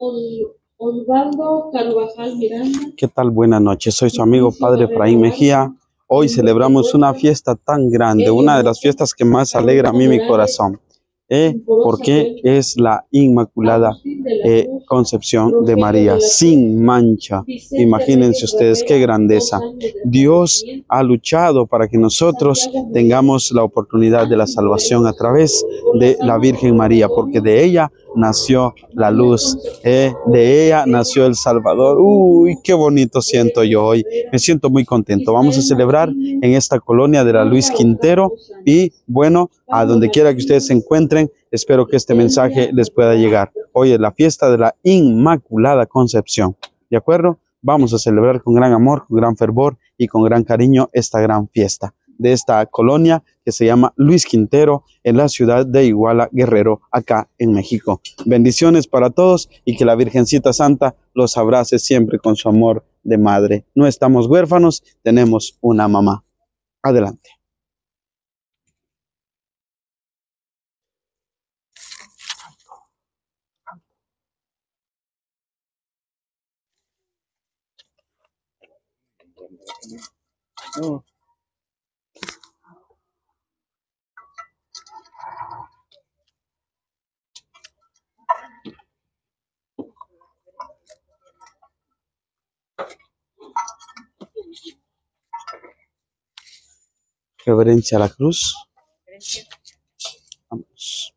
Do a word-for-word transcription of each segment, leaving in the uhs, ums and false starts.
Osvaldo Carvajal Miranda. ¿Qué tal? Buenas noches, soy su amigo Padre Efraín Mejía. Hoy celebramos una fiesta tan grande, una de las fiestas que más alegra a mí mi corazón, ¿eh? porque es la Inmaculada eh, Concepción de María, sin mancha. Imagínense ustedes qué grandeza. Dios ha luchado para que nosotros tengamos la oportunidad de la salvación a través de la Virgen María, porque de ella nació la luz, eh, de ella nació el Salvador. Uy, qué bonito siento yo hoy, me siento muy contento. Vamos a celebrar en esta colonia de la Luis Quintero y bueno, a donde quiera que ustedes se encuentren, espero que este mensaje les pueda llegar. Hoy es la fiesta de la Inmaculada Concepción, ¿de acuerdo? Vamos a celebrar con gran amor, con gran fervor y con gran cariño esta gran fiesta de esta colonia que se llama Luis Quintero en la ciudad de Iguala, Guerrero, acá en México. Bendiciones para todos y que la Virgencita Santa los abrace siempre con su amor de madre. No estamos huérfanos, tenemos una mamá. Adelante. Oh. Reverencia a la cruz. Vamos.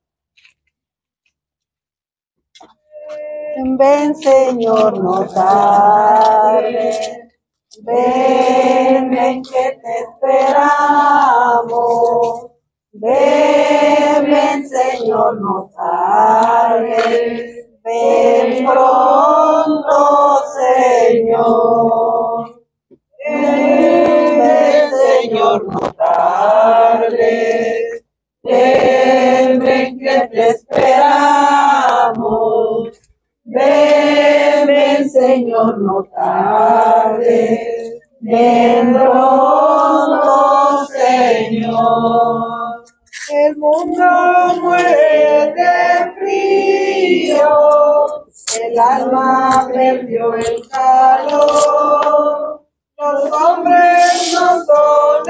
Ven, Señor, no tardes. Ven, ven que te esperamos. Ven, ven, Señor, no tardes. Ven pronto, Señor. Ven, ven, Señor, no tardes. Ven, ven que te esperamos. Ven, ven, Señor, no tardes. Ven pronto, Señor. El mundo muere de frío, el alma perdió el calor. Los hombres no son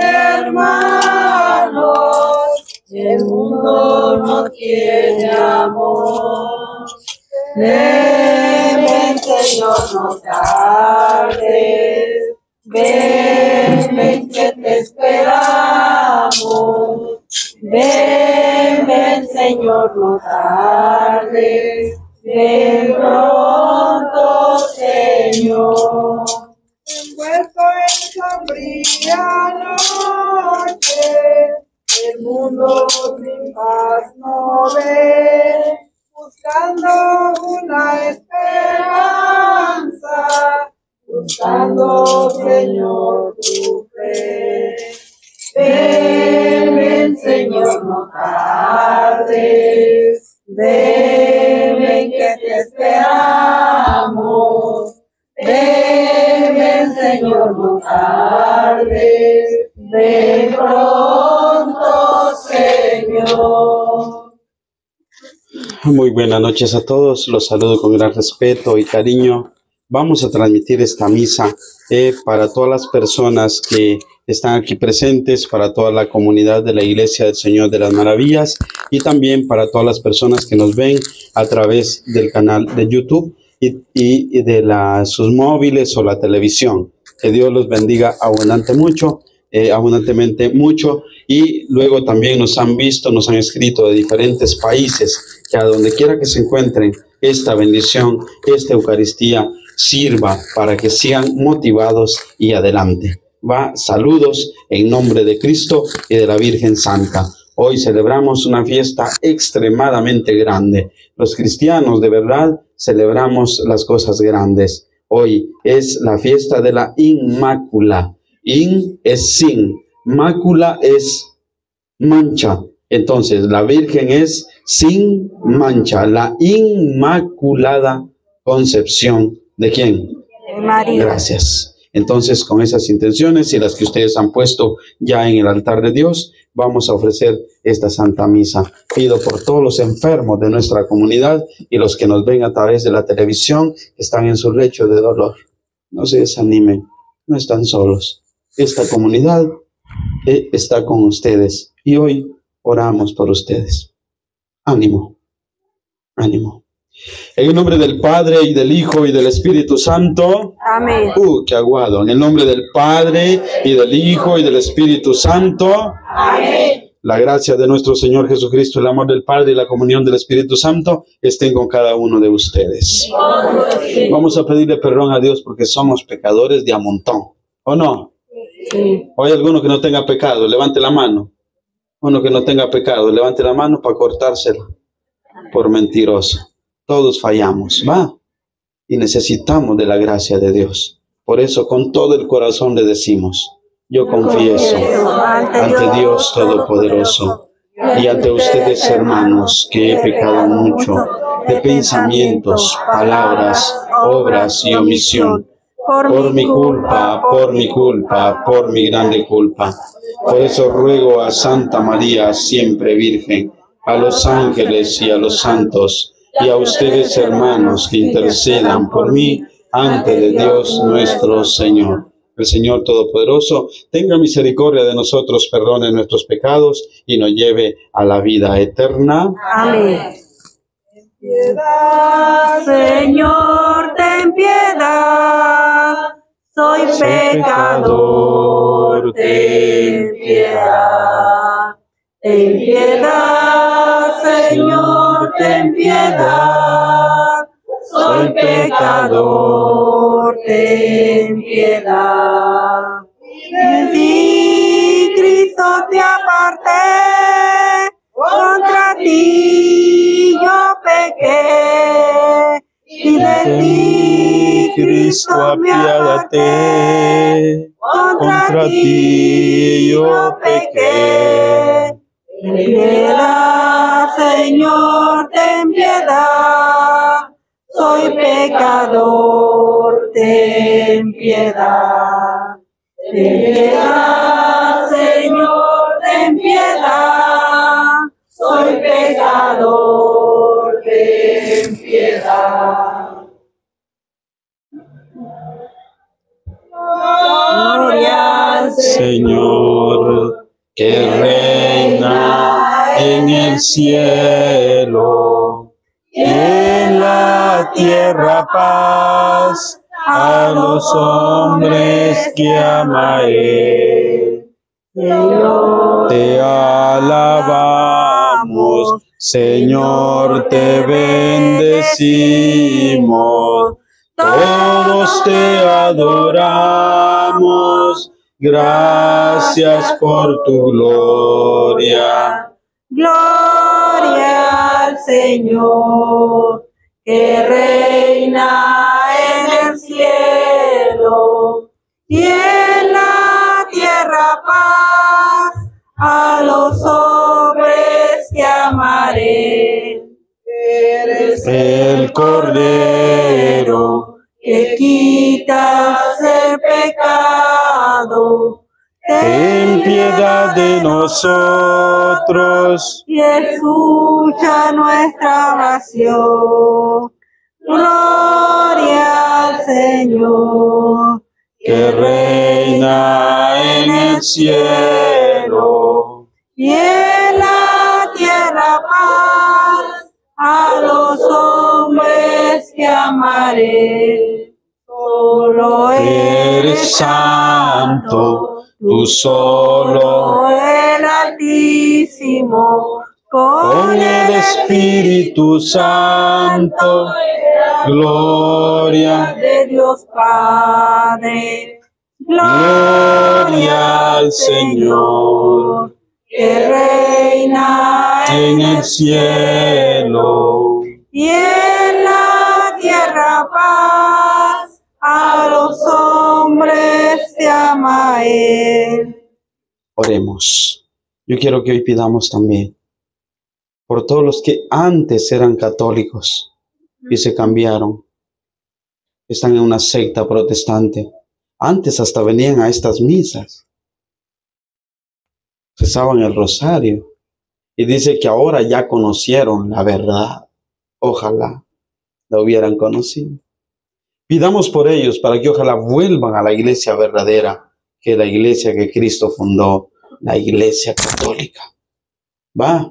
hermanos, el mundo no tiene amor. Ven, ven, Señor, no tardes. Ven, ven que te esperamos. Ven, ven, Señor, no tardes. Ven pronto, Señor. Envuelto en sombría noche, el mundo sin paz no ve. Buscando una esperanza, buscando, Señor, tu fe. Ven, ven, Señor, no tardes. Ven, ven que te esperamos. Ven, ven, Señor, no tardes. Ven pronto, Señor. Muy buenas noches a todos, los saludo con gran respeto y cariño. Vamos a transmitir esta misa eh, para todas las personas que están aquí presentes, para toda la comunidad de la Iglesia del Señor de las Maravillas y también para todas las personas que nos ven a través del canal de YouTube y, y, y de la, sus móviles o la televisión. Que Dios los bendiga abundante mucho, eh, abundantemente mucho. Y luego también nos han visto, nos han escrito de diferentes países, que a donde quiera que se encuentren, esta bendición, esta Eucaristía sirva para que sean motivados y adelante. Va, saludos en nombre de Cristo y de la Virgen Santa. Hoy celebramos una fiesta extremadamente grande. Los cristianos de verdad celebramos las cosas grandes. Hoy es la fiesta de la Inmácula. In es sin, mácula es mancha. Entonces la Virgen es sin mancha, la Inmaculada Concepción. ¿De quién? De María. Gracias. Entonces, con esas intenciones y las que ustedes han puesto ya en el altar de Dios, vamos a ofrecer esta Santa Misa. Pido por todos los enfermos de nuestra comunidad y los que nos ven a través de la televisión, que están en su lecho de dolor. No se desanimen, no están solos. Esta comunidad eh, está con ustedes y hoy oramos por ustedes. Ánimo, ánimo. En el nombre del Padre, y del Hijo, y del Espíritu Santo. Amén. Uh, qué aguado. En el nombre del Padre, y del Hijo, y del Espíritu Santo. Amén. La gracia de nuestro Señor Jesucristo, el amor del Padre y la comunión del Espíritu Santo estén con cada uno de ustedes. Vamos a pedirle perdón a Dios porque somos pecadores de a montón. ¿O no? Sí. ¿O hay alguno que no tenga pecado? Levante la mano. Uno que no tenga pecado, levante la mano para cortársela por mentiroso. Todos fallamos, ¿va? Y necesitamos de la gracia de Dios. Por eso con todo el corazón le decimos, yo confieso ante Dios Todopoderoso y ante ustedes, hermanos, que he pecado mucho de pensamientos, palabras, obras y omisión. Por mi culpa, por mi culpa, por mi grande culpa. Por eso ruego a Santa María, siempre Virgen, a los ángeles y a los santos, y a ustedes, hermanos, que intercedan por mí ante de Dios nuestro Señor. El Señor Todopoderoso tenga misericordia de nosotros, perdone nuestros pecados y nos lleve a la vida eterna. Amén. Piedad, Señor, ten piedad. Soy pecador, ten piedad. Ten piedad, Señor, ten piedad. Soy pecador, ten piedad. De ti, Cristo, te aparté, contra ti yo pequé, y de ti, Cristo, apiádate, contra ti yo pequé. Ten piedad, Señor, ten piedad, soy pecador, ten piedad. Ten piedad, Señor, ten piedad, soy pecador, ten piedad. Gloria al Señor, que reina en el cielo, en la tierra paz a los hombres que ama Él. Señor, Te alabamos, Señor, te bendecimos, todos te adoramos, gracias por tu gloria. gloria al Señor, que reina en el cielo y en la tierra paz a los hombres que amaré. Eres El Cordero que quitas el pecado, ten piedad de nosotros. y escucha nuestra oración. Gloria al Señor, Que reina en el cielo, y en la tierra paz a los hombres que amaré. Solo eres santo, tú solo, el Altísimo, con el Espíritu Santo, gloria, de Dios Padre. gloria al Señor, que reina en el cielo, y en la tierra paz a los hombres que ama Él. Oremos. Yo quiero que hoy pidamos también por todos los que antes eran católicos y se cambiaron, están en una secta protestante. Antes hasta venían a estas misas. rezaban el rosario. Y dice que ahora ya conocieron la verdad. Ojalá la hubieran conocido. Pidamos por ellos para que ojalá vuelvan a la iglesia verdadera, que es la iglesia que Cristo fundó, la iglesia católica. Va.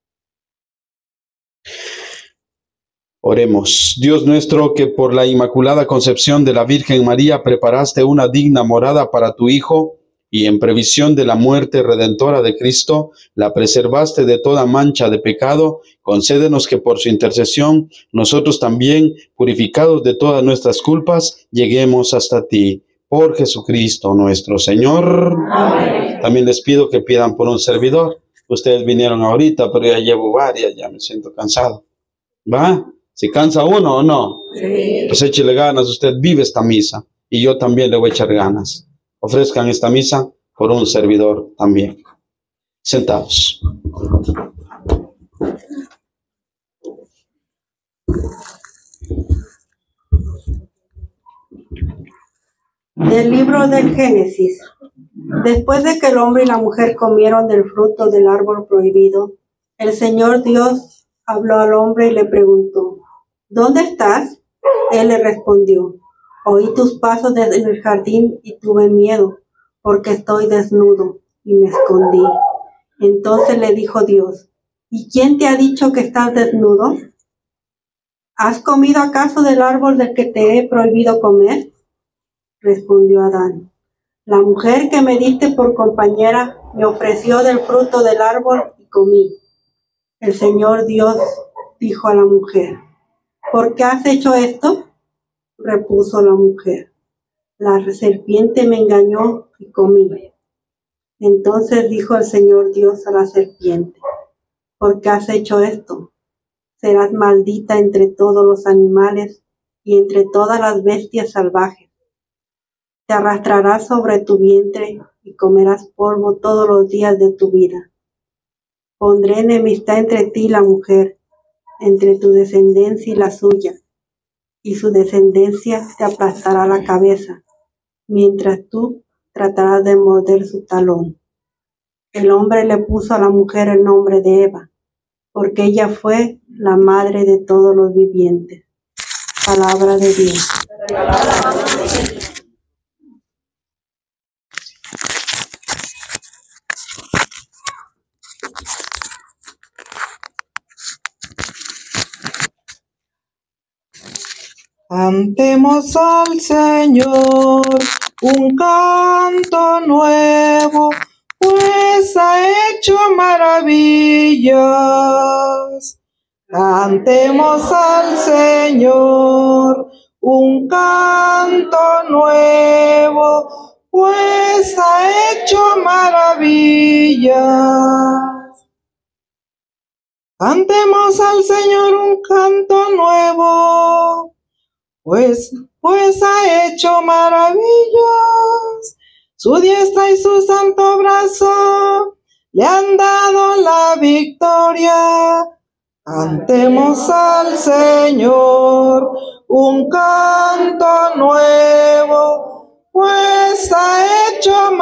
Oremos. Dios nuestro, que por la inmaculada concepción de la Virgen María preparaste una digna morada para tu Hijo, y en previsión de la muerte redentora de Cristo, la preservaste de toda mancha de pecado, concédenos que por su intercesión, nosotros también, purificados de todas nuestras culpas, lleguemos hasta ti. Por Jesucristo nuestro Señor. Amén. También les pido que pidan por un servidor. Ustedes vinieron ahorita, pero ya llevo varias, ya me siento cansado. ¿Va? ¿Se cansa uno o no? Sí. Pues échele ganas, usted vive esta misa y yo también le voy a echar ganas. Ofrezcan esta misa por un servidor también. Sentados. Del libro del Génesis. Después de que el hombre y la mujer comieron del fruto del árbol prohibido, el Señor Dios habló al hombre y le preguntó: ¿Dónde estás? Él le respondió: Oí tus pasos desde el jardín y tuve miedo, porque estoy desnudo, y me escondí. Entonces le dijo Dios: ¿Y quién te ha dicho que estás desnudo? ¿Has comido acaso del árbol del que te he prohibido comer? Respondió Adán: La mujer que me diste por compañera me ofreció del fruto del árbol y comí. El Señor Dios dijo a la mujer: ¿Por qué has hecho esto? Repuso la mujer: La serpiente me engañó y comí. Entonces dijo el Señor Dios a la serpiente: ¿Por qué has hecho esto? Serás maldita entre todos los animales y entre todas las bestias salvajes. Te arrastrarás sobre tu vientre y comerás polvo todos los días de tu vida. Pondré enemistad entre ti y la mujer, entre tu descendencia y la suya, y su descendencia te aplastará la cabeza, mientras tú tratarás de morder su talón. El hombre le puso a la mujer el nombre de Eva, porque ella fue la madre de todos los vivientes. Palabra de Dios. Cantemos al Señor un canto nuevo, pues ha hecho maravillas. Cantemos al Señor un canto nuevo, pues ha hecho maravillas. Cantemos al Señor un canto nuevo, Pues, pues ha hecho maravillas. Su diestra y su santo brazo le han dado la victoria. Cantemos al Señor un canto nuevo, pues ha hecho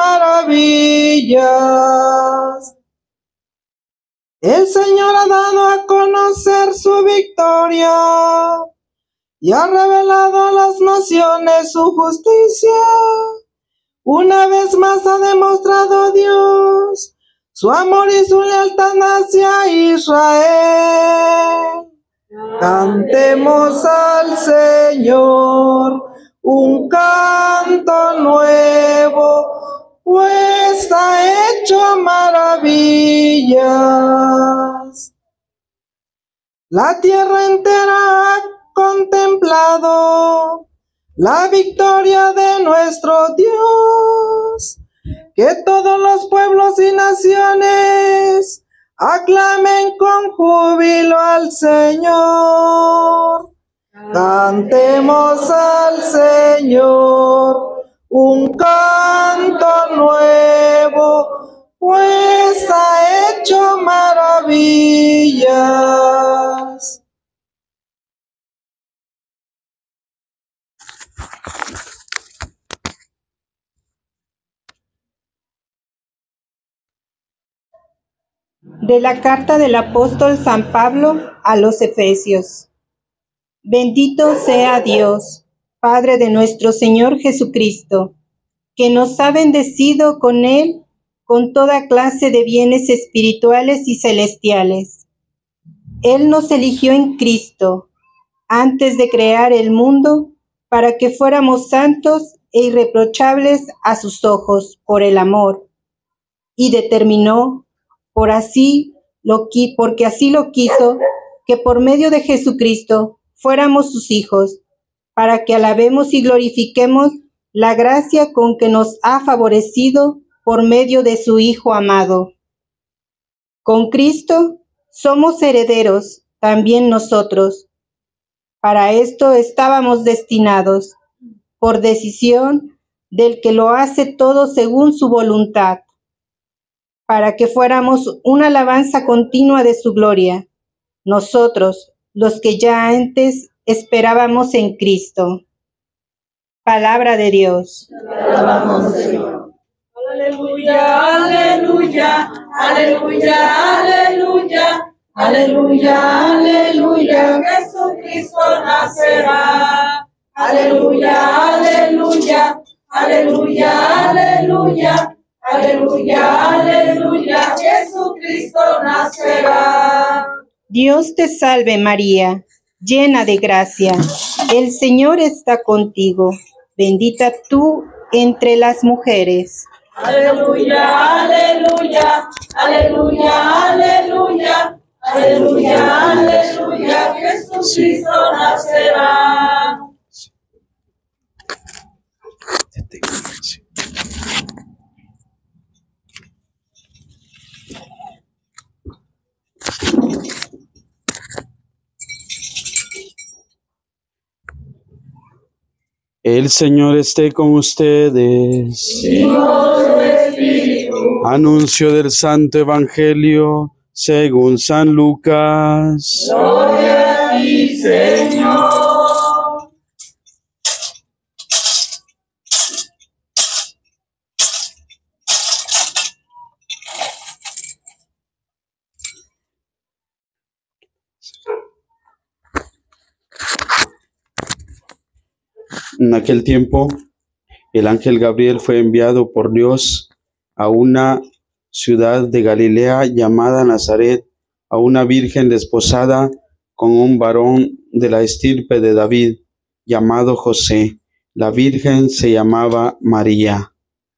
maravillas. El Señor ha dado a conocer su victoria y ha revelado a las naciones su justicia. Una vez más ha demostrado Dios su amor y su lealtad hacia Israel. Cantemos al Señor un canto nuevo, pues ha hecho maravillas. La tierra entera ha contemplado la victoria de nuestro Dios. Que todos los pueblos y naciones aclamen con júbilo al Señor. Cantemos al Señor un canto nuevo, pues ha hecho maravillas. De la carta del apóstol San Pablo a los Efesios. Bendito sea Dios, Padre de nuestro Señor Jesucristo, que nos ha bendecido con Él con toda clase de bienes espirituales y celestiales. Él nos eligió en Cristo antes de crear el mundo para que fuéramos santos e irreprochables a sus ojos por el amor, y determinó por así lo qui- porque así lo quiso, que por medio de Jesucristo fuéramos sus hijos, para que alabemos y glorifiquemos la gracia con que nos ha favorecido por medio de su Hijo amado. Con Cristo somos herederos también nosotros. Para esto estábamos destinados, por decisión del que lo hace todo según su voluntad, para que fuéramos una alabanza continua de su gloria, nosotros, los que ya antes esperábamos en Cristo. Palabra de Dios. Alabamos, Señor. Aleluya, aleluya, aleluya, aleluya, aleluya, aleluya, Jesucristo nacerá. Aleluya, aleluya, aleluya, aleluya, aleluya, aleluya, Jesucristo nacerá. Dios te salve María, llena de gracia, el Señor está contigo, bendita tú entre las mujeres. Aleluya, aleluya, aleluya, aleluya, aleluya, aleluya, Jesucristo nacerá. El Señor esté con ustedes. Y con tu espíritu. Anuncio del Santo Evangelio según San Lucas. Gloria a ti, Señor. En aquel tiempo, el ángel Gabriel fue enviado por Dios a una ciudad de Galilea llamada Nazaret, a una virgen desposada con un varón de la estirpe de David, llamado José. La virgen se llamaba María.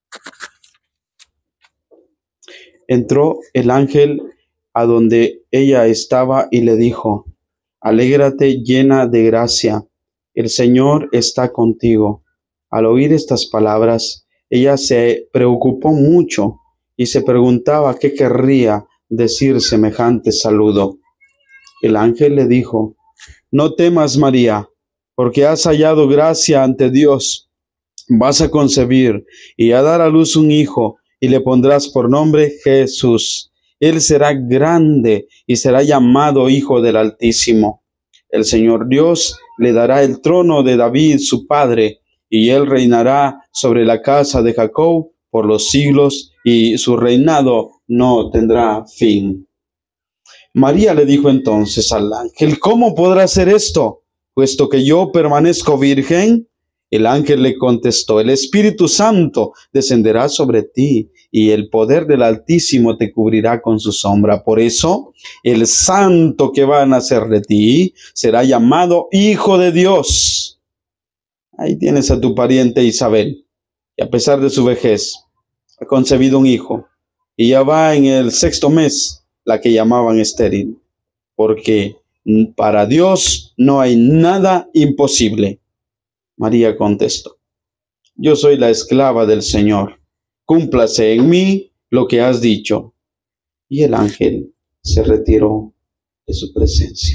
Entró el ángel a donde ella estaba y le dijo: Alégrate llena de gracia, el Señor está contigo. Al oír estas palabras, ella se preocupó mucho y se preguntaba qué querría decir semejante saludo. El ángel le dijo: No temas, María, porque has hallado gracia ante Dios. Vas a concebir y a dar a luz un hijo, y le pondrás por nombre Jesús. Él será grande y será llamado Hijo del Altísimo. El Señor Dios le dará el trono de David, su padre, y él reinará sobre la casa de Jacob por los siglos, y su reinado no tendrá fin. María le dijo entonces al ángel: ¿Cómo podrá ser esto, puesto que yo permanezco virgen? El ángel le contestó: El Espíritu Santo descenderá sobre ti, y el poder del Altísimo te cubrirá con su sombra. Por eso, el santo que va a nacer de ti será llamado Hijo de Dios. Ahí tienes a tu pariente Isabel, y a pesar de su vejez, ha concebido un hijo, y ya va en el sexto mes, la que llamaban estéril, porque para Dios no hay nada imposible. María contestó: Yo soy la esclava del Señor, cúmplase en mí lo que has dicho. Y el ángel se retiró de su presencia.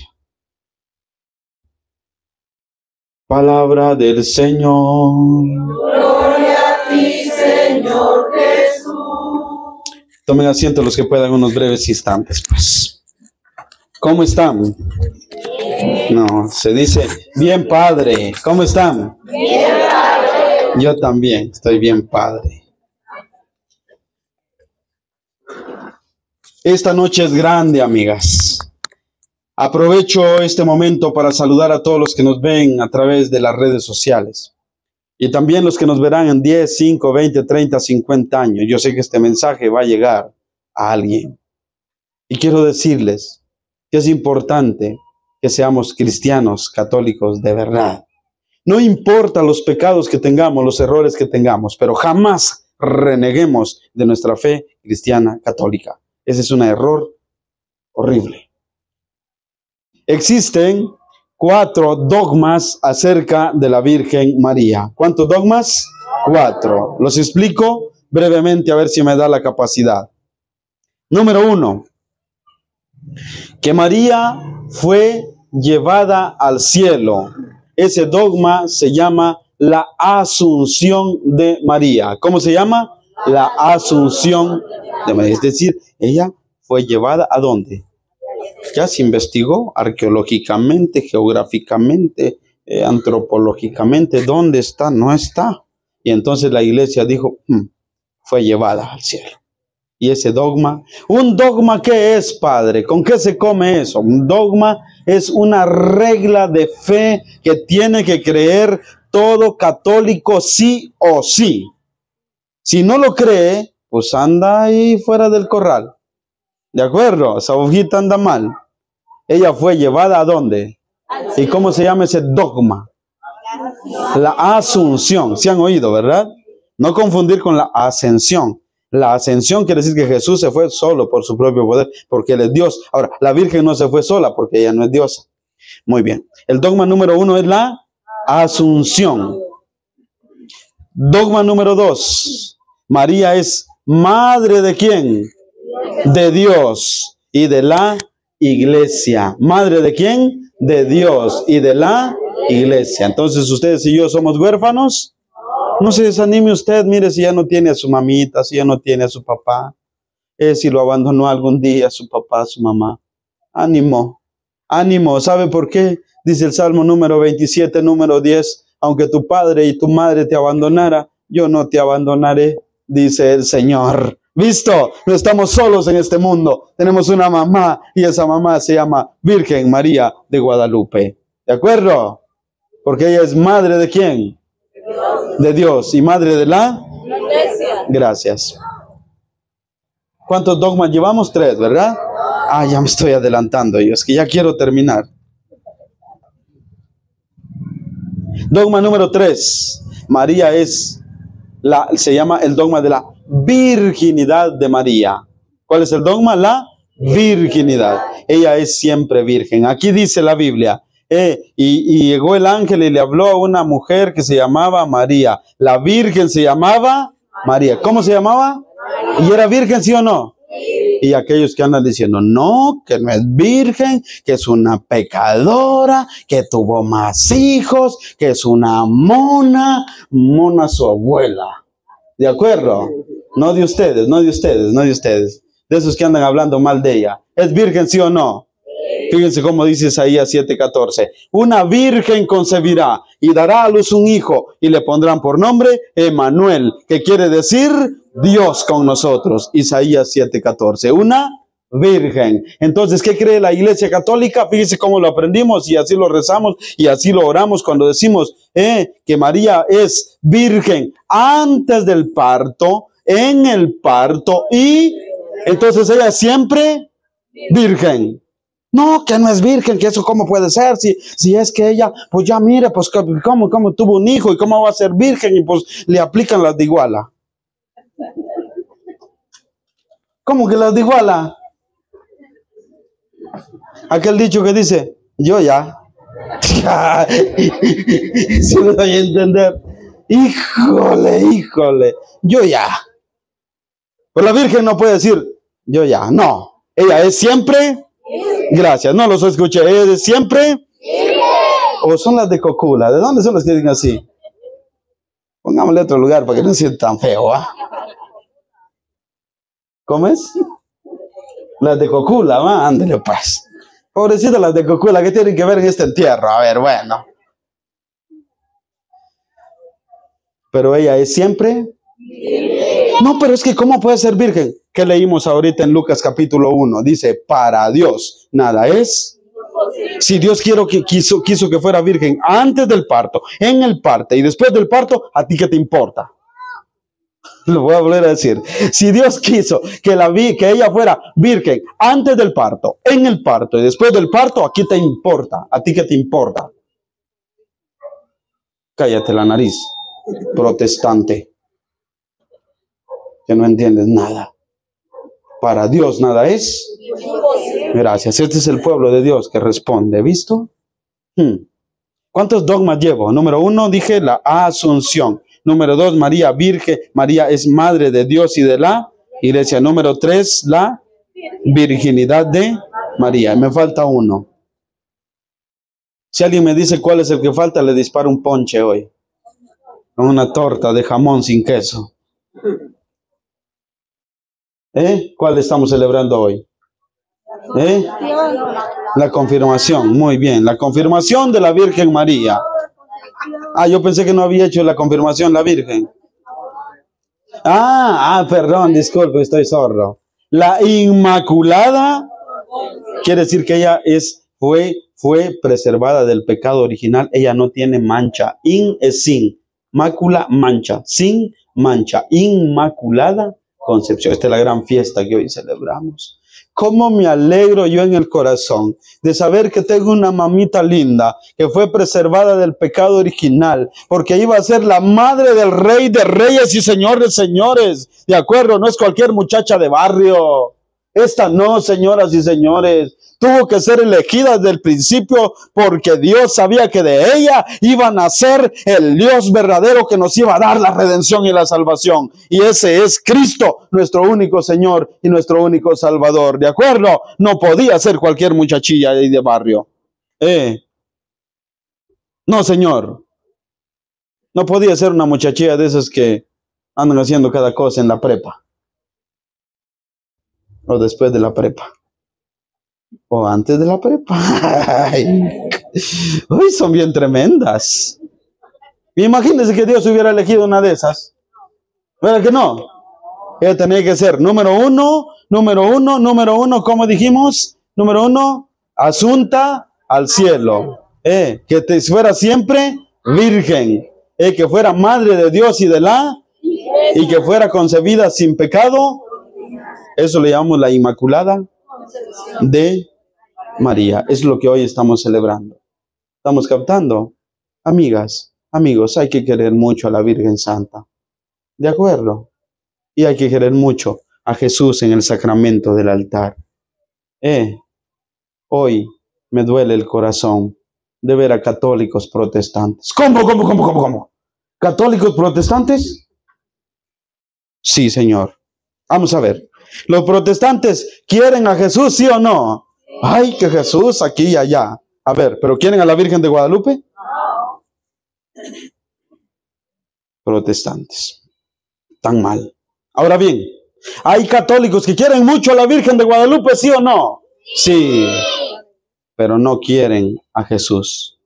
Palabra del Señor. Gloria a ti, Señor Jesús. Tomen asiento los que puedan unos breves instantes, pues. ¿Cómo están? No, se dice bien, Padre. ¿Cómo están? Bien, Padre. Yo también estoy bien, Padre. Esta noche es grande, amigas. Aprovecho este momento para saludar a todos los que nos ven a través de las redes sociales. Y también los que nos verán en diez, cinco, veinte, treinta, cincuenta años. Yo sé que este mensaje va a llegar a alguien. Y quiero decirles que es importante que seamos cristianos católicos de verdad. No importa los pecados que tengamos, los errores que tengamos, pero jamás reneguemos de nuestra fe cristiana católica. Ese es un error horrible. Existen cuatro dogmas acerca de la Virgen María. ¿Cuántos dogmas? Cuatro. Los explico brevemente a ver si me da la capacidad. Número uno. Que María fue llevada al cielo. Ese dogma se llama la Asunción de María. ¿Cómo se llama? La Asunción de María. Es decir, ella fue llevada ¿a dónde? Ya se investigó arqueológicamente, geográficamente, eh, antropológicamente. ¿Dónde está? No está. Y entonces la iglesia dijo, hm, fue llevada al cielo. Y ese dogma, ¿un dogma qué es, padre? ¿Con qué se come eso? Un dogma es una regla de fe que tiene que creer todo católico sí o sí. Si no lo cree, pues anda ahí fuera del corral. ¿De acuerdo? Esa hojita anda mal. Ella fue llevada ¿a dónde? ¿Y cómo se llama ese dogma? La Asunción. ¿Se han oído, verdad? No confundir con la ascensión. La ascensión quiere decir que Jesús se fue solo por su propio poder, porque Él es Dios. Ahora, la Virgen no se fue sola porque ella no es diosa. Muy bien. El dogma número uno es la Asunción. Dogma número dos. María es madre ¿de quién? De Dios y de la iglesia. ¿Madre de quién? De Dios y de la iglesia. Entonces, ustedes y yo somos huérfanos. No se desanime usted, mire, si ya no tiene a su mamita, si ya no tiene a su papá, eh, si lo abandonó algún día su papá, su mamá. Ánimo, ánimo. ¿Sabe por qué? Dice el Salmo número veintisiete, número diez, aunque tu padre y tu madre te abandonara, yo no te abandonaré, dice el Señor. ¿Visto? No estamos solos en este mundo. Tenemos una mamá y esa mamá se llama Virgen María de Guadalupe. ¿De acuerdo? Porque ella es madre ¿de quién? De Dios y madre de la iglesia. Gracias. ¿Cuántos dogmas llevamos? Tres, ¿verdad? Ah, ya me estoy adelantando yo, es que ya quiero terminar. Dogma número tres. María es, la, se llama el dogma de la virginidad de María. ¿Cuál es el dogma? La virginidad. Ella es siempre virgen. Aquí dice la Biblia. Eh, y, y llegó el ángel y le habló a una mujer que se llamaba María. La virgen se llamaba María. ¿Cómo se llamaba? ¿Y era virgen, sí o no? Y aquellos que andan diciendo, no, que no es virgen, que es una pecadora, que tuvo más hijos, que es una mona, mona su abuela. ¿De acuerdo? No de ustedes, no de ustedes, no de ustedes. De esos que andan hablando mal de ella. ¿Es virgen, sí o no? Fíjense cómo dice Isaías siete catorce. Una virgen concebirá y dará a luz un hijo y le pondrán por nombre Emmanuel, que quiere decir Dios con nosotros. Isaías siete catorce. Una virgen. Entonces, ¿qué cree la Iglesia Católica? Fíjense cómo lo aprendimos y así lo rezamos y así lo oramos cuando decimos eh, que María es virgen antes del parto, en el parto y entonces ella es siempre virgen. No, que no es virgen, que eso cómo puede ser, si, si es que ella, pues ya mire, pues cómo, cómo tuvo un hijo y cómo va a ser virgen y pues le aplican las de iguala. ¿Cómo que las de iguala? Aquel dicho que dice, yo ya. Si me doy a entender. Híjole, híjole, yo ya. Pero la virgen no puede decir, yo ya, no. Ella es siempre... Gracias, no los escuché. ¿Es siempre? Sí. ¿O son las de Cocula? ¿De dónde son las que dicen así? Pongámosle otro lugar para que no sea tan feo, ¿ah? ¿Cómo es? Las de Cocula, ¿va? Ándale pues. Pobrecitas las de Cocula, ¿qué tienen que ver en este entierro? A ver, bueno. Pero ella es siempre. Sí. No, pero es que ¿cómo puede ser virgen? ¿Qué leímos ahorita en Lucas capítulo uno? Dice, para Dios nada es. Si Dios quiero que, quiso, quiso que fuera virgen antes del parto, en el parto y después del parto, ¿a ti qué te importa? Lo voy a volver a decir. Si Dios quiso que, la vi, que ella fuera virgen antes del parto, en el parto y después del parto, ¿a qué te importa? ¿A ti qué te importa? Cállate la nariz, protestante, que no entiendes nada. Para Dios nada es. Gracias. Este es el pueblo de Dios que responde. ¿Visto? Hmm. ¿Cuántos dogmas llevo? Número uno, dije la asunción. Número dos, María Virgen. María es madre de Dios y de la iglesia. Número tres, la virginidad de María. Me falta uno. Si alguien me dice cuál es el que falta, le disparo un ponche hoy. Una torta de jamón sin queso. ¿Eh? ¿Cuál estamos celebrando hoy? ¿Eh? La confirmación. Muy bien. La confirmación de la Virgen María. Ah, yo pensé que no había hecho la confirmación la Virgen. Ah, ah, perdón, disculpe, estoy sordo. La Inmaculada quiere decir que ella es, fue, fue preservada del pecado original. Ella no tiene mancha. In es sin. Mácula, mancha. Sin mancha. Inmaculada Concepción. Esta es la gran fiesta que hoy celebramos. ¿Cómo me alegro yo en el corazón de saber que tengo una mamita linda que fue preservada del pecado original, porque iba a ser la madre del Rey de Reyes y Señor de Señores? De acuerdo, no es cualquier muchacha de barrio. Esta no, señoras y señores, tuvo que ser elegida desde el principio porque Dios sabía que de ella iba a nacer el Dios verdadero que nos iba a dar la redención y la salvación. Y ese es Cristo, nuestro único Señor y nuestro único Salvador. ¿De acuerdo? No podía ser cualquier muchachilla de, de barrio. Eh. No, señor. No podía ser una muchachilla de esas que andan haciendo cada cosa en la prepa. O después de la prepa. O antes de la prepa. Uy, son bien tremendas. Imagínense que Dios hubiera elegido una de esas. ¿Verdad que no? Ella tenía que ser número uno, número uno, número uno, como dijimos. Número uno, asunta al cielo. Eh, que te fuera siempre virgen. Eh, que fuera madre de Dios y de la. Y que fuera concebida sin pecado. Eso le llamamos la Inmaculada de María. Es lo que hoy estamos celebrando. ¿Estamos captando? Amigas, amigos, hay que querer mucho a la Virgen Santa. ¿De acuerdo? Y hay que querer mucho a Jesús en el sacramento del altar. Eh, hoy me duele el corazón de ver a católicos protestantes. ¿Cómo, cómo, cómo, cómo, cómo? ¿Católicos protestantes? Sí, señor. Vamos a ver. ¿Los protestantes quieren a Jesús, sí o no? Ay, que Jesús aquí y allá. A ver, ¿pero quieren a la Virgen de Guadalupe? Protestantes. Tan mal. Ahora bien, ¿hay católicos que quieren mucho a la Virgen de Guadalupe, sí o no? Sí. Pero no quieren a Jesús.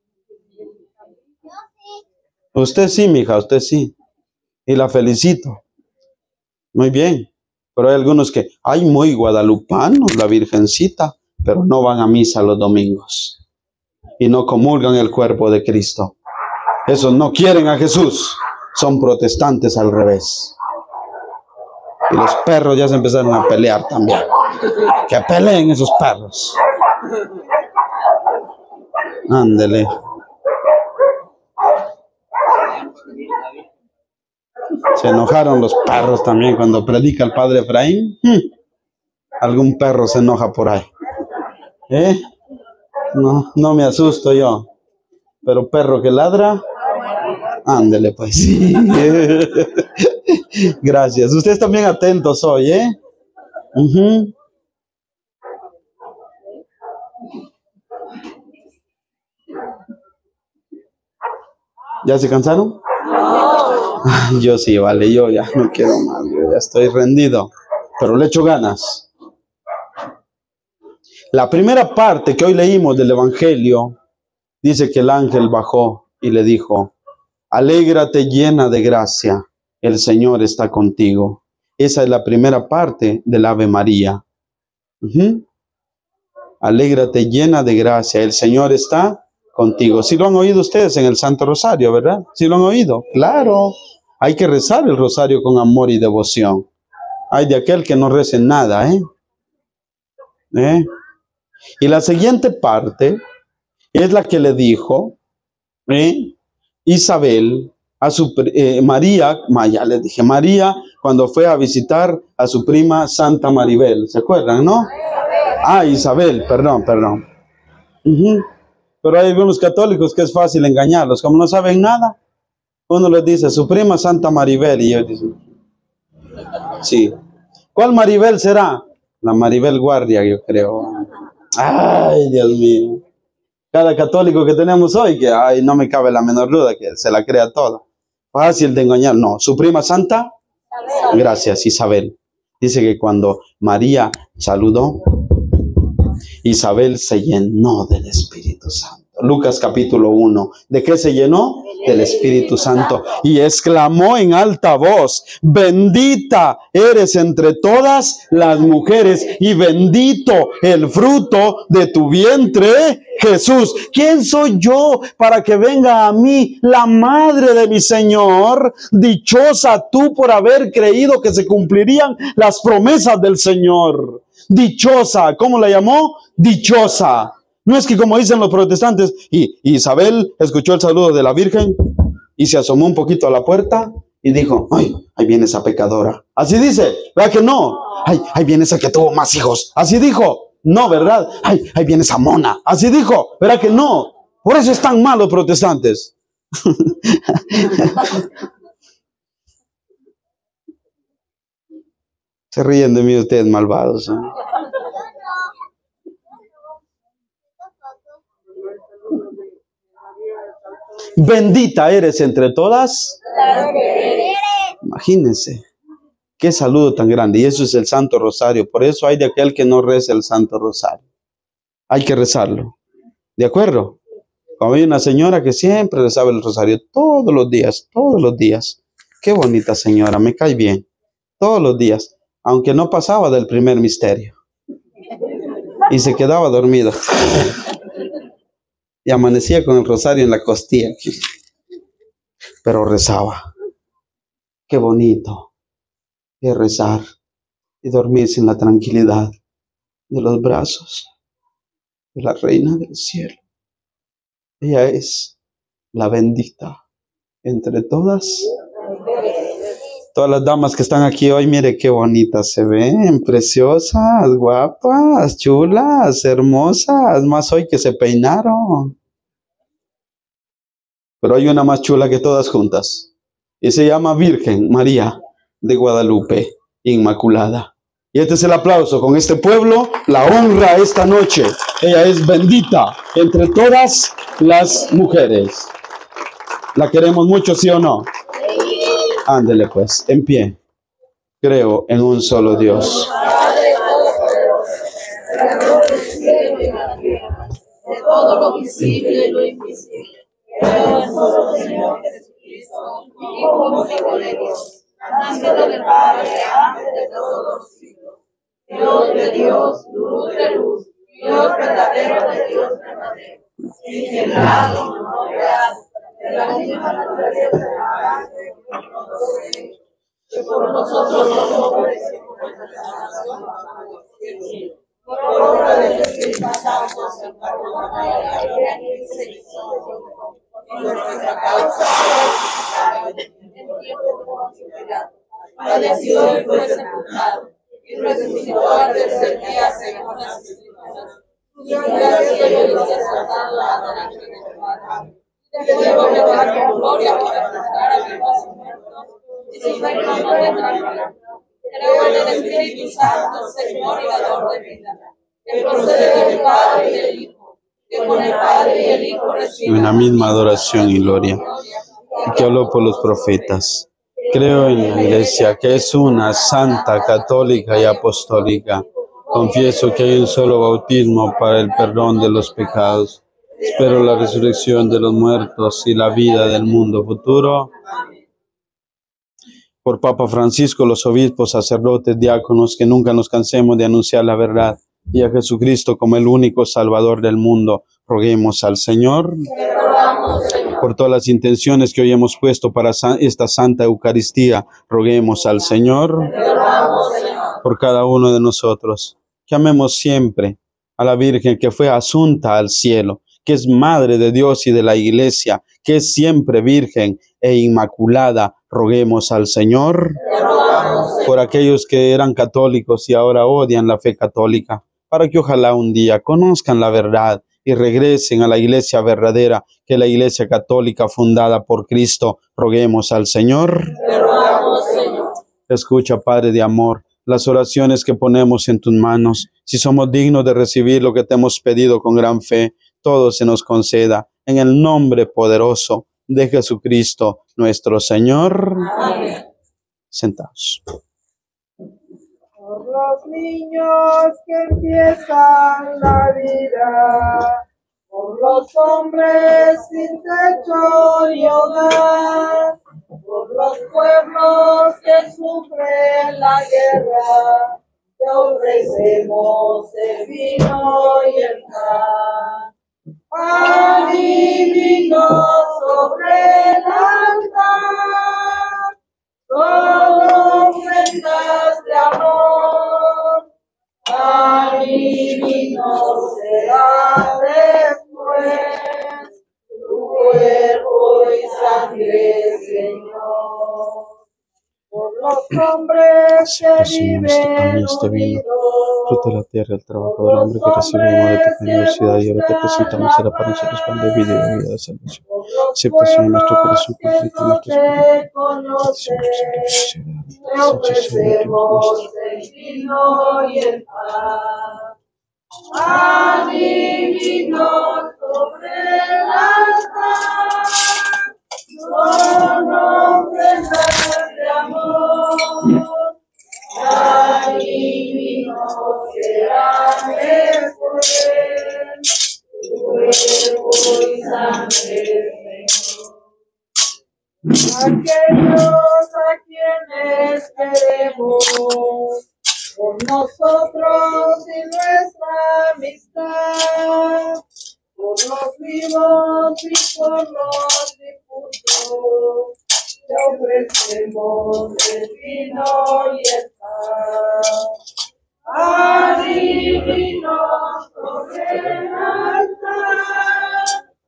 Usted sí, mija, usted sí. Y la felicito. Muy bien. Pero hay algunos que, ay, muy guadalupanos, la Virgencita, pero no van a misa los domingos. Y no comulgan el cuerpo de Cristo. Esos no quieren a Jesús. Son protestantes al revés. Y los perros ya se empezaron a pelear también. Que peleen esos perros. Ándele. Se enojaron los perros también cuando predica el padre Efraín. Hmm. Algún perro se enoja por ahí. ¿Eh? No, no me asusto yo. Pero perro que ladra, ándele pues. Sí. Gracias. Ustedes también atentos hoy, ¿eh? Uh-huh. ¿Ya se cansaron? No. Yo sí, vale, yo ya no quiero más, yo ya estoy rendido, pero le echo ganas. La primera parte que hoy leímos del Evangelio dice que el ángel bajó y le dijo: alégrate llena de gracia, el Señor está contigo. Esa es la primera parte del Ave María. Uh-huh. Alégrate llena de gracia, el Señor está contigo. Si lo han oído ustedes en el Santo Rosario, ¿verdad? Si lo han oído, claro. Hay que rezar el rosario con amor y devoción. Hay de aquel que no rece nada, ¿eh? ¿Eh? Y la siguiente parte es la que le dijo ¿eh? Isabel a su eh, María, ya les dije, María, cuando fue a visitar a su prima Santa Maribel. ¿Se acuerdan, no? Ah, Isabel, perdón, perdón. Uh-huh. Pero hay algunos católicos que es fácil engañarlos, como no saben nada. Uno les dice, su prima Santa Maribel, y ellos dicen, sí. ¿Cuál Maribel será? La Maribel Guardia, yo creo. Ay, Dios mío. Cada católico que tenemos hoy, que ay, no me cabe la menor duda, que se la crea toda. Fácil de engañar. No, su prima Santa, gracias, Isabel. Dice que cuando María saludó, Isabel se llenó del Espíritu Santo. Lucas capítulo uno. ¿De qué se llenó? Del Espíritu Santo. Y exclamó en alta voz, bendita eres entre todas las mujeres y bendito el fruto de tu vientre, Jesús. ¿Quién soy yo para que venga a mí la madre de mi Señor? Dichosa tú por haber creído que se cumplirían las promesas del Señor. Dichosa, ¿cómo la llamó? Dichosa. No es que como dicen los protestantes, y Isabel escuchó el saludo de la Virgen y se asomó un poquito a la puerta y dijo, ay, ahí viene esa pecadora. Así dice, ¿verdad que no? Ay, ahí viene esa que tuvo más hijos. Así dijo, no, ¿verdad? Ay, ahí viene esa mona. Así dijo, ¿verdad que no? Por eso están mal los protestantes. Se ríen de mí ustedes malvados, ¿eh? Bendita eres entre todas. Imagínense, qué saludo tan grande. Y eso es el Santo Rosario. Por eso hay de aquel que no reza el Santo Rosario. Hay que rezarlo. ¿De acuerdo? Como hay una señora que siempre rezaba el Rosario todos los días, todos los días. Qué bonita señora, me cae bien. Todos los días. Aunque no pasaba del primer misterio. Y se quedaba dormida. Y amanecía con el rosario en la costilla. Pero rezaba. Qué bonito es rezar y dormirse en la tranquilidad de los brazos de la Reina del Cielo. Ella es la bendita entre todas. Todas las damas que están aquí hoy, mire qué bonitas se ven, preciosas, guapas, chulas, hermosas, más hoy que se peinaron. Pero hay una más chula que todas juntas, y se llama Virgen María de Guadalupe, Inmaculada. Y este es el aplauso, con este pueblo la honra esta noche. Ella es bendita entre todas las mujeres. ¿La queremos mucho, sí o no? Ándele pues, en pie. Creo en un solo Dios. De todo lo visible y lo invisible. Creo en solo Señor Jesucristo, Hijo único de Dios, nacido del Padre antes de todos los siglos. Dios de Dios, luz de luz, Dios verdadero de Dios verdadero. Engendrado, no creado, de la misma naturaleza de Padre, que por nosotros los hombres y por nuestra salvación por obra del Espíritu Santo se encargó de María y se hizo por nuestra causa en tiempo de Poncio Pilato, padeció y fue sepultado y resucitó al tercer día según las Escrituras. Subió al cielo y desatado a la derecha del Padre. Luego vendrá con gloria para juzgar a vivos y muertos, y su reino no tendrá fin. Creo en el Espíritu Santo, Señor y dador de vida, que procede del Padre y del Hijo, que con el Padre y el Hijo reciben en la misma adoración y gloria, y que habló por los profetas. Creo en la Iglesia, que es una, santa, católica y apostólica. Confieso que hay un solo bautismo para el perdón de los pecados. Espero la resurrección de los muertos y la vida del mundo futuro. por Papa Francisco, los obispos, sacerdotes, diáconos, que nunca nos cansemos de anunciar la verdad, y a Jesucristo como el único Salvador del mundo. Roguemos al Señor. Te rogamos, Señor. Por todas las intenciones que hoy hemos puesto para esta Santa Eucaristía, roguemos al Señor. Te rogamos, Señor. Por cada uno de nosotros. Que amemos siempre a la Virgen que fue asunta al cielo, que es Madre de Dios y de la Iglesia, que es siempre Virgen e Inmaculada. Roguemos al Señor. Te rogamos, Señor. Por aquellos que eran católicos y ahora odian la fe católica, para que ojalá un día conozcan la verdad y regresen a la Iglesia verdadera, que es la Iglesia católica fundada por Cristo. Roguemos al Señor. Te rogamos, Señor. Escucha, Padre de amor, las oraciones que ponemos en tus manos. Si somos dignos de recibir lo que te hemos pedido con gran fe, todo se nos conceda. En el nombre poderoso de Jesucristo, nuestro Señor. Amén. Sentados. Por los niños que empiezan la vida, por los hombres sin techo y hogar, por los pueblos que sufren la guerra, te ofrecemos el vino y el pan. Pan y vino sobre el altar, son ofrendas de amor. Pan y vino será después tu cuerpo y sangre, Señor. Por los hombres que Señor, este pan y viven este vino, unidos, fruto de la tierra, el trabajo del hombre que recibimos de tu generosidad, y ahora te presentamos, será para nosotros pan de vida y vida de salvación. Acepta, Señor, nuestro corazón contrito, nuestro espíritu. te ofrecemos el vino y el pan. Pan y vino sobre el altar, son ofrendas de amor. Pan y vino serán después tu cuerpo y sangre, Señor. Aquellos a quienes queremos, por nosotros y nuestra amistad, por los vivos y por los difuntos, te ofrecemos el vino y el pan. Pan y vino sobre el altar,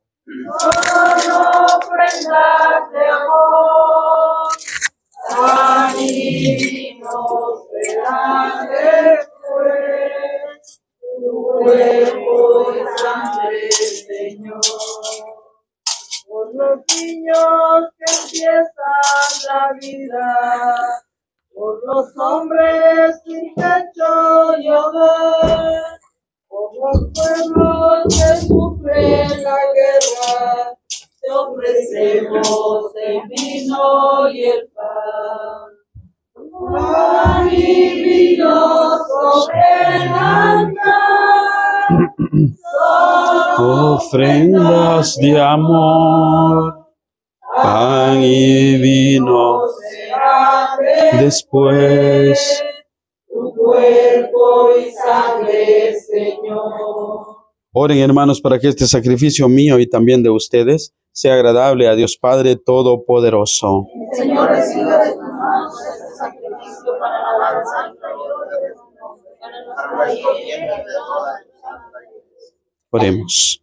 son ofrendas de amor. Pan y vino serán después tu cuerpo y sangre, Señor. Por los niños que empiezan la vida, por los hombres sin techo y hogar, por los pueblos que sufren la guerra, te ofrecemos el vino y el pan. Pan y vino sobre el altar, Ofrendas de amor, pan y vino, después tu cuerpo y sangre, Señor. Oren, hermanos, para que este sacrificio mío y también de ustedes sea agradable a Dios Padre Todopoderoso. Señor, reciba de tus manos este sacrificio para la alabanza y gloria de tu nombre, para nuestra gloria y de toda tu santa iglesia. Oremos.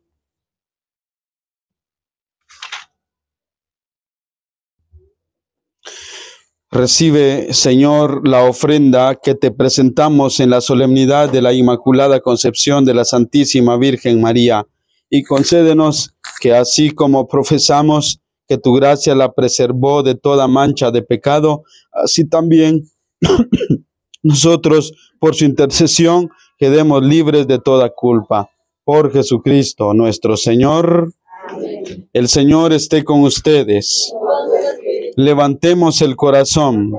Recibe, Señor, la ofrenda que te presentamos en la solemnidad de la Inmaculada Concepción de la Santísima Virgen María, y concédenos que así como profesamos que tu gracia la preservó de toda mancha de pecado, así también nosotros, por su intercesión, quedemos libres de toda culpa. Por Jesucristo nuestro Señor. Amén. El Señor esté con ustedes. Levantemos el corazón.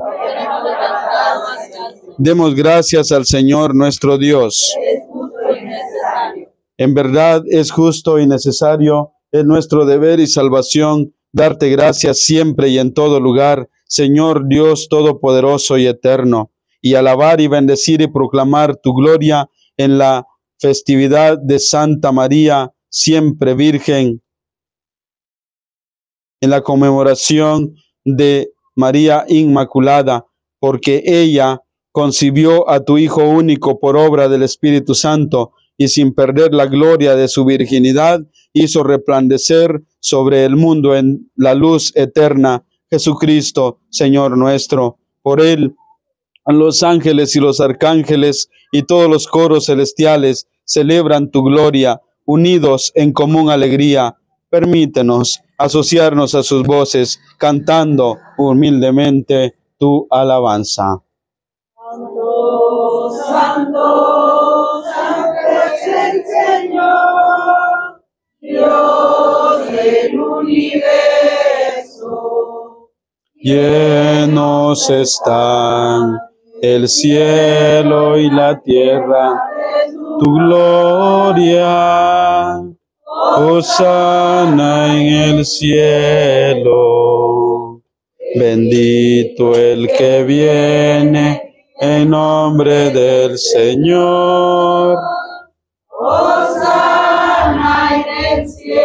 Demos gracias al Señor nuestro Dios. En verdad es justo y necesario, es nuestro deber y salvación darte gracias siempre y en todo lugar, Señor Dios Todopoderoso y Eterno, y alabar y bendecir y proclamar tu gloria en la festividad de Santa María, siempre Virgen, en la conmemoración de María Inmaculada, porque ella concibió a tu Hijo único por obra del Espíritu Santo, y sin perder la gloria de su virginidad, hizo resplandecer sobre el mundo en la luz eterna, Jesucristo, Señor nuestro. Por él, los ángeles y los arcángeles y todos los coros celestiales celebran tu gloria, unidos en común alegría. Permítenos asociarnos a sus voces, cantando humildemente tu alabanza. Santo, santo, santo es el Señor, Dios del universo. Llenos están el cielo y la tierra, tu gloria. Hosana en el cielo. Bendito el que viene en nombre del Señor. Hosana en el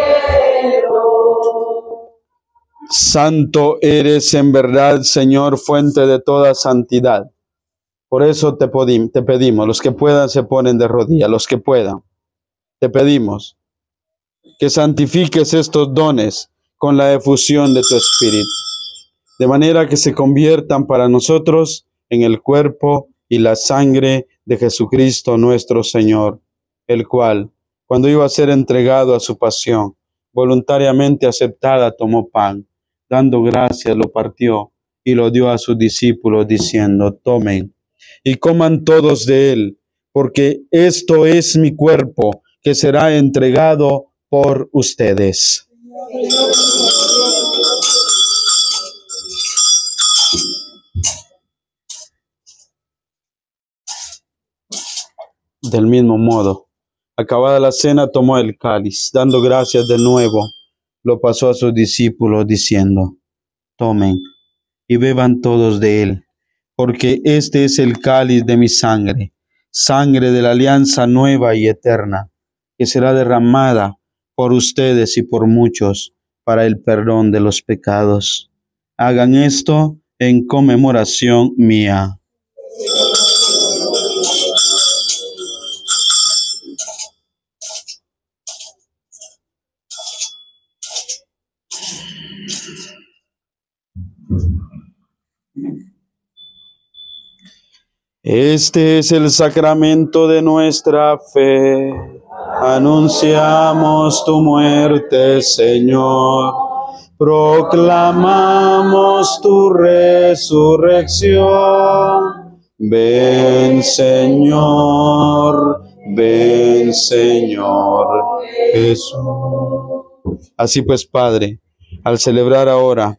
cielo. Santo eres en verdad, Señor, fuente de toda santidad. Por eso te, podim, te pedimos, los que puedan se ponen de rodillas, los que puedan. Te pedimos que santifiques estos dones con la efusión de tu Espíritu, de manera que se conviertan para nosotros en el cuerpo y la sangre de Jesucristo nuestro Señor, el cual, cuando iba a ser entregado a su pasión, voluntariamente aceptada, tomó pan, dando gracias, lo partió y lo dio a sus discípulos, diciendo: tomen y coman todos de él, porque esto es mi cuerpo, que será entregado por ustedes. Del mismo modo, acabada la cena, tomó el cáliz, dando gracias de nuevo, lo pasó a sus discípulos, diciendo: tomen y beban todos de él, porque este es el cáliz de mi sangre, sangre de la alianza nueva y eterna, que será derramada por ustedes y por muchos para el perdón de los pecados. Hagan esto en conmemoración mía. Este es el sacramento de nuestra fe. Anunciamos tu muerte, Señor. Proclamamos tu resurrección. Ven, Señor. Ven, Señor Jesús. Así pues, Padre, al celebrar ahora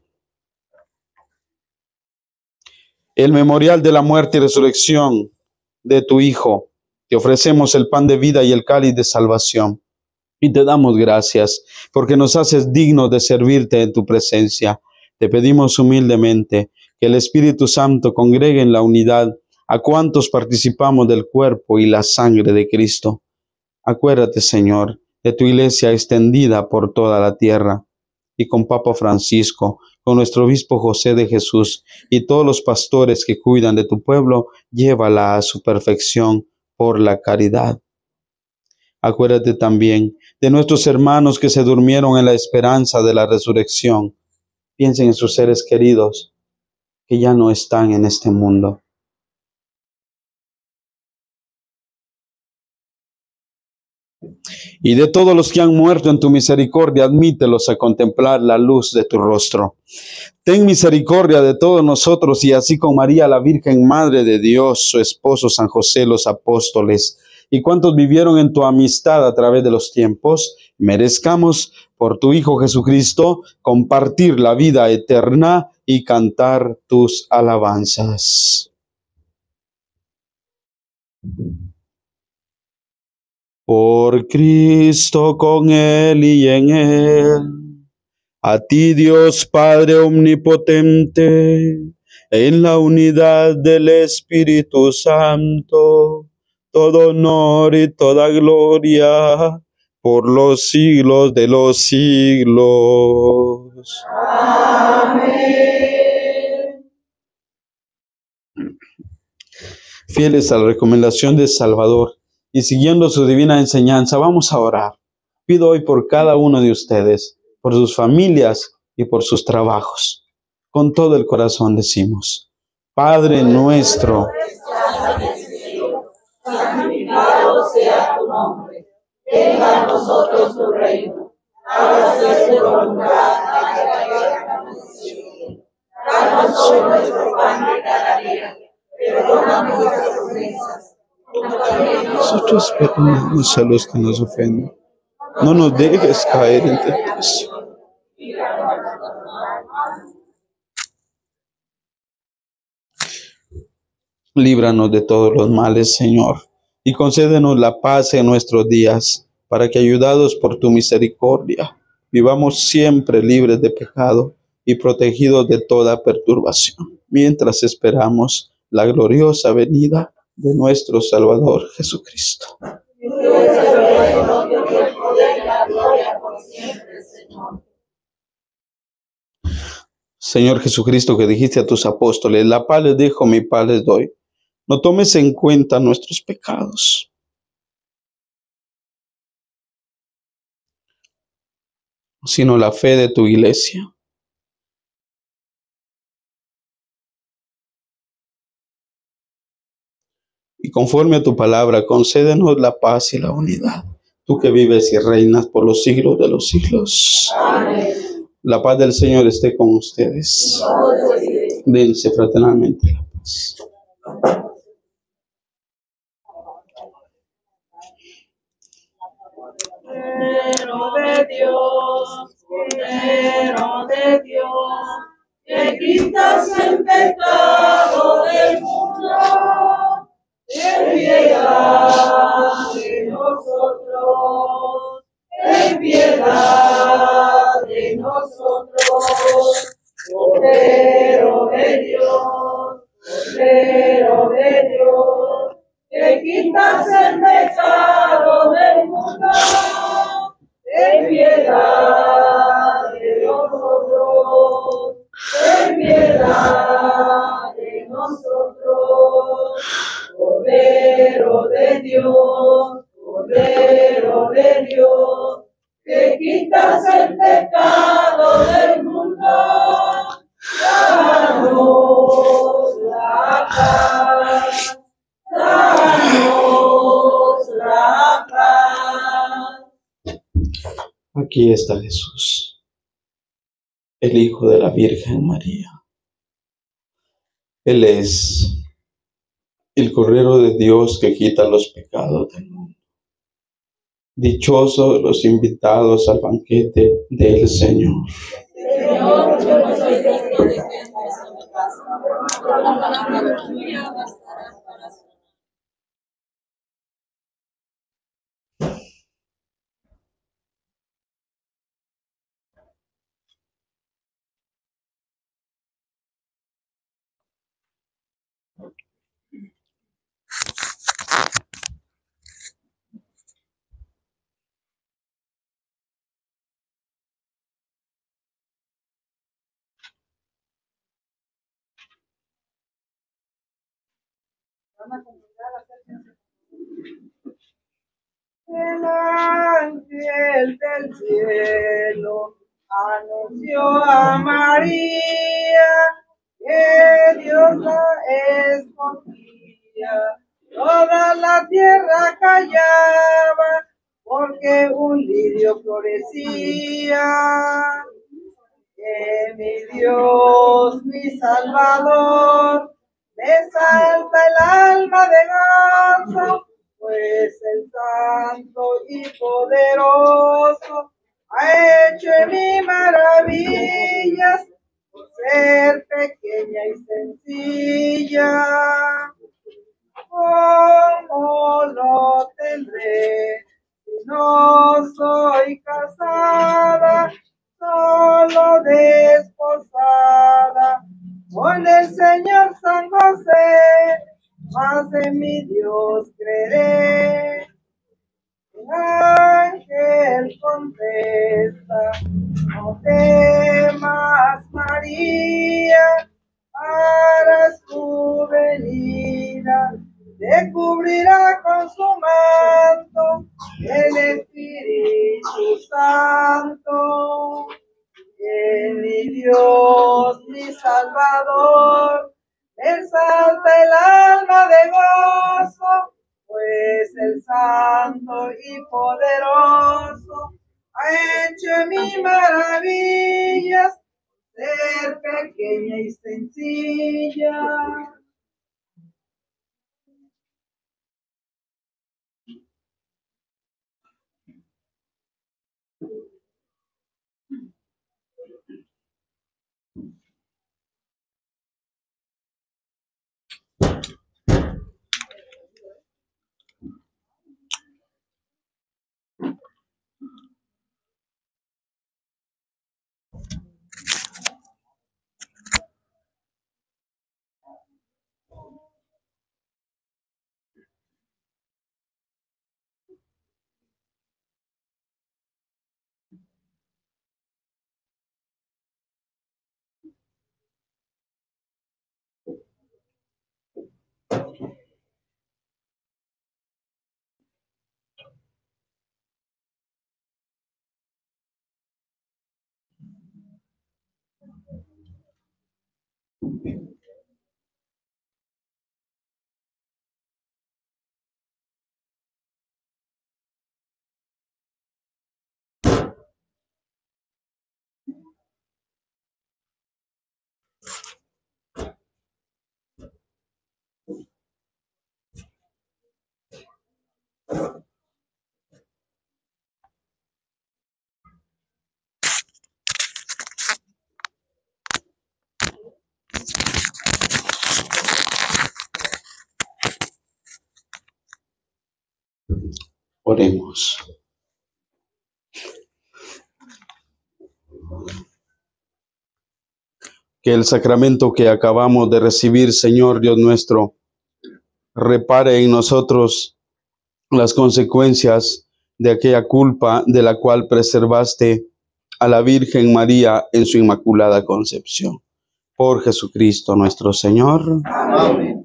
el memorial de la muerte y resurrección de tu Hijo, te ofrecemos el pan de vida y el cáliz de salvación. Y te damos gracias porque nos haces dignos de servirte en tu presencia. Te pedimos humildemente que el Espíritu Santo congregue en la unidad a cuantos participamos del cuerpo y la sangre de Cristo. Acuérdate, Señor, de tu iglesia extendida por toda la tierra, y con Papa Francisco, con nuestro obispo José de Jesús y todos los pastores que cuidan de tu pueblo, llévala a su perfección por la caridad. Acuérdate también de nuestros hermanos que se durmieron en la esperanza de la resurrección. Piensen en sus seres queridos que ya no están en este mundo. Y de todos los que han muerto en tu misericordia, admítelos a contemplar la luz de tu rostro. Ten misericordia de todos nosotros, y así con María, la Virgen Madre de Dios, su esposo San José, los apóstoles, y cuantos vivieron en tu amistad a través de los tiempos, merezcamos por tu Hijo Jesucristo compartir la vida eterna y cantar tus alabanzas. Por Cristo, con Él y en Él, A ti, Dios Padre omnipotente, en la unidad del Espíritu Santo, todo honor y toda gloria por los siglos de los siglos. Amén. Fieles a la recomendación de Salvador y siguiendo su divina enseñanza, vamos a orar. Pido hoy por cada uno de ustedes, por sus familias y por sus trabajos. Con todo el corazón decimos: Padre nuestro, santificado sea tu nombre. Venga a nosotros tu reino. Hágase tu voluntad en la tierra como en el cielo. Danos hoy nuestro pan de cada día. Perdona nuestras ofensas, como también nosotros perdonamos a los que nos ofenden. No nos dejes caer en tentación. Líbranos de todos los males, Señor, y concédenos la paz en nuestros días, para que, ayudados por tu misericordia, vivamos siempre libres de pecado y protegidos de toda perturbación, mientras esperamos la gloriosa venida de nuestro Salvador Jesucristo. Señor Jesucristo, que dijiste a tus apóstoles: la paz les dejo, mi paz les doy. No tomes en cuenta nuestros pecados, sino la fe de tu iglesia. Y conforme a tu palabra, concédenos la paz y la unidad. Tú que vives y reinas por los siglos de los siglos. Amén. La paz del Señor esté con ustedes. Dense fraternalmente la paz. Cordero de Dios, Cordero de Dios, que quitas el pecado del mundo, ten piedad de nosotros, ten piedad de nosotros, Cordero de Dios, Cordero de Dios, que quitas el pecado del mundo, ten piedad de nosotros, ten piedad de nosotros, Cordero de Dios, Cordero de Dios, que quitas el pecado del mundo, danos la paz, danos la paz. Aquí está Jesús, el Hijo de la Virgen María. Él es el Cordero de Dios que quita los pecados del mundo. Dichosos los invitados al banquete del Señor. Señor, yo no soy digno de que entres en mi casa, pero la palabra tuya bastará para sanar. El ángel del cielo anunció a María que Dios la escogía. Toda la tierra callaba porque un lirio florecía. Que mi Dios, mi Salvador, me salta el alma de gozo, pues el santo y poderoso ha hecho en mí maravillas, por ser pequeña y sencilla. ¿Cómo lo tendré si no soy casada? solo desposada con el Señor San José, mas en mi Dios creeré. El ángel contesta, no temas María, para su venida te cubrirá con su manto el Espíritu Santo. En mi Dios, mi Salvador, exalta el alma de gozo, pues el Santo y Poderoso ha hecho en mí maravillas, ser pequeña y sencilla. Oremos. Que el sacramento que acabamos de recibir, Señor Dios nuestro, repare en nosotros las consecuencias de aquella culpa de la cual preservaste a la Virgen María en su inmaculada concepción. Por Jesucristo nuestro Señor. Amén.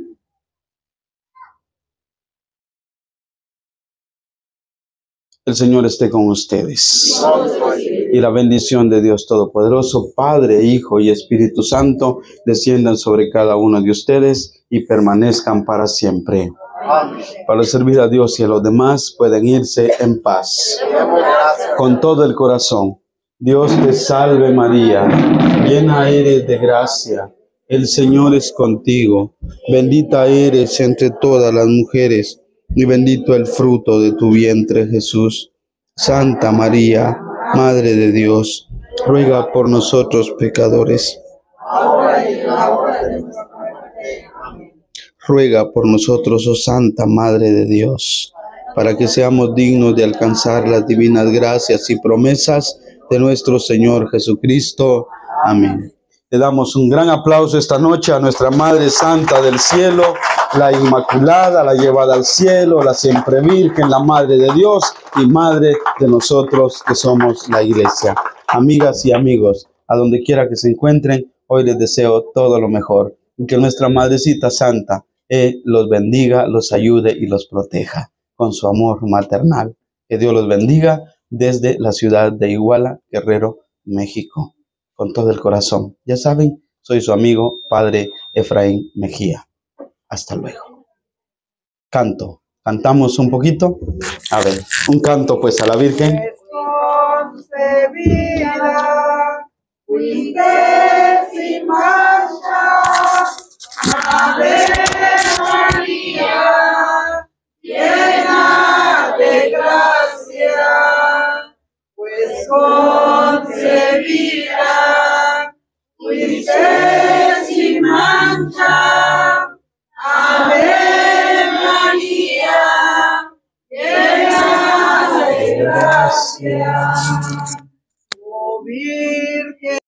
El Señor esté con ustedes. Y la bendición de Dios Todopoderoso, Padre, Hijo y Espíritu Santo, desciendan sobre cada uno de ustedes y permanezcan para siempre. Amén. Para servir a Dios y a los demás pueden irse en paz. Con todo el corazón. Dios te salve María, llena eres de gracia. El Señor es contigo. Bendita eres entre todas las mujeres y bendito el fruto de tu vientre, Jesús. Santa María, Madre de Dios, ruega por nosotros pecadores. Ruega por nosotros, oh Santa Madre de Dios, para que seamos dignos de alcanzar las divinas gracias y promesas de nuestro Señor Jesucristo. Amén. Le damos un gran aplauso esta noche a nuestra Madre Santa del Cielo, la Inmaculada, la llevada al cielo, la siempre Virgen, la Madre de Dios y Madre de nosotros que somos la Iglesia. Amigas y amigos, a donde quiera que se encuentren, hoy les deseo todo lo mejor. Y que nuestra Madrecita Santa eh, los bendiga, los ayude y los proteja con su amor maternal. Que Dios los bendiga desde la ciudad de Iguala, Guerrero, México. Con todo el corazón. Ya saben, soy su amigo, Padre Efraín Mejía. Hasta luego. Canto. ¿Cantamos un poquito? A ver, un canto pues a la Virgen. Concebida, fuiste sin mancha, Ave María, llena de gracia, pues concebida, fuiste sin mancha, Ave María, llena de gracia. Oh Virgen